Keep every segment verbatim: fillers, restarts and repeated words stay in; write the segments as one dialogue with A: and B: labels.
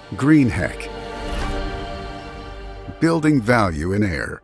A: Greenheck, building value in air.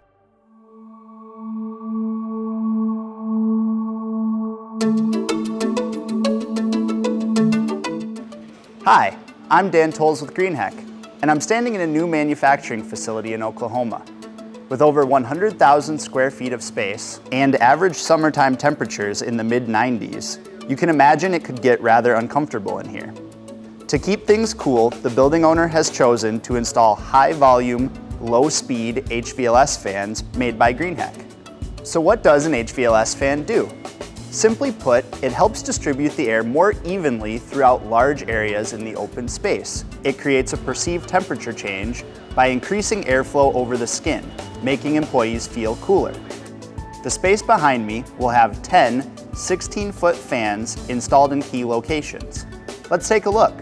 B: Hi, I'm Dan Tolles with Greenheck, and I'm standing in a new manufacturing facility in Oklahoma. With over one hundred thousand square feet of space and average summertime temperatures in the mid nineties, you can imagine it could get rather uncomfortable in here. To keep things cool, the building owner has chosen to install high-volume, low-speed H V L S fans made by Greenheck. So what does an H V L S fan do? Simply put, it helps distribute the air more evenly throughout large areas in the open space. It creates a perceived temperature change by increasing airflow over the skin, making employees feel cooler. The space behind me will have ten sixteen-foot fans installed in key locations. Let's take a look.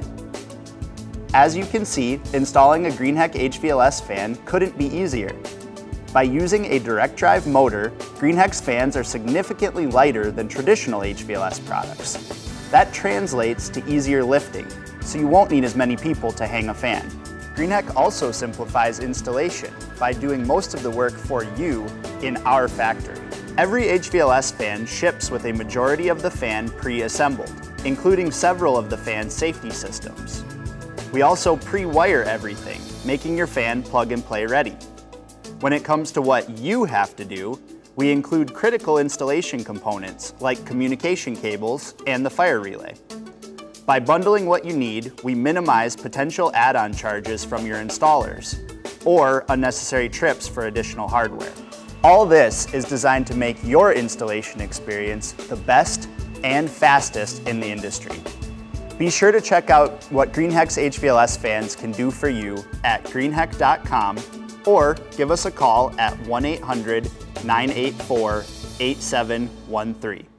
B: As you can see, installing a Greenheck H V L S fan couldn't be easier. By using a direct drive motor, Greenheck's fans are significantly lighter than traditional H V L S products. That translates to easier lifting, so you won't need as many people to hang a fan. Greenheck also simplifies installation by doing most of the work for you in our factory. Every H V L S fan ships with a majority of the fan pre-assembled, including several of the fan's safety systems. We also pre-wire everything, making your fan plug-and-play ready. When it comes to what you have to do, we include critical installation components like communication cables and the fire relay. By bundling what you need, we minimize potential add-on charges from your installers or unnecessary trips for additional hardware. All this is designed to make your installation experience the best and fastest in the industry. Be sure to check out what Greenheck's H V L S fans can do for you at greenheck dot com or give us a call at one eight hundred, nine eight four, eight seven one three.